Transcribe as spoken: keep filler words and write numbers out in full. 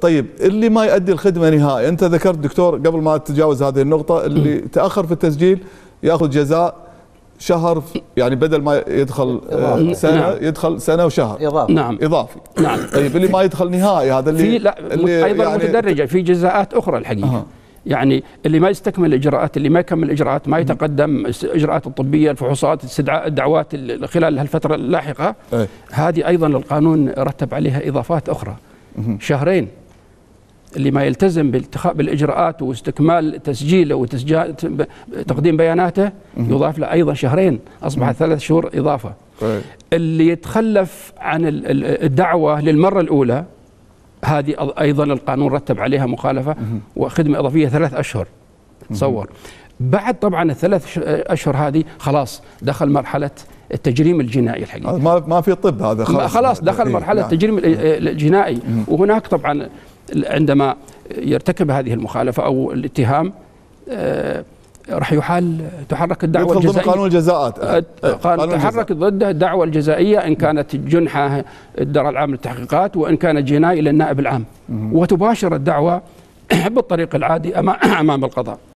طيب اللي ما يؤدي الخدمه نهائي، انت ذكرت دكتور قبل ما تتجاوز هذه النقطه، اللي تاخر في التسجيل ياخذ جزاء شهر، يعني بدل ما يدخل إضافي. سنه نعم. يدخل سنه وشهر اضافي. نعم اضافي. نعم. طيب اللي ما يدخل نهائي هذا اللي في لا اللي ايضا يعني متدرجه في جزاءات اخرى الحقيقه. أه. يعني اللي ما يستكمل الاجراءات، اللي ما يكمل الاجراءات، ما يتقدم الاجراءات الطبيه، الفحوصات، استدعاء الدعوات خلال هالفتره اللاحقه، أي. هذه ايضا القانون رتب عليها اضافات اخرى. مه. شهرين. اللي ما يلتزم بالاتخاذ بالاجراءات واستكمال تسجيله وتسجيل تقديم بياناته يضاف له ايضا شهرين، اصبحت ثلاث شهور اضافه. أي. اللي يتخلف عن الدعوه للمره الاولى، هذه ايضا القانون رتب عليها مخالفه وخدمه اضافيه ثلاث اشهر. تصور. بعد طبعا الثلاث اشهر هذه خلاص دخل مرحله التجريم الجنائي الحقيقي. ما ما في طب هذا خلاص. خلاص دخل مرحله التجريم الجنائي، وهناك طبعا عندما يرتكب هذه المخالفه او الاتهام آه راح يحال تحرك الدعوه الجزائيه. يدخل ضمن قانون الجزاءات. تحرك ضده الدعوه الجزائيه ان كانت جنحه الدار العام للتحقيقات، وان كانت جنايه للنائب العام، وتباشر الدعوه بالطريق العادي امام القضاء.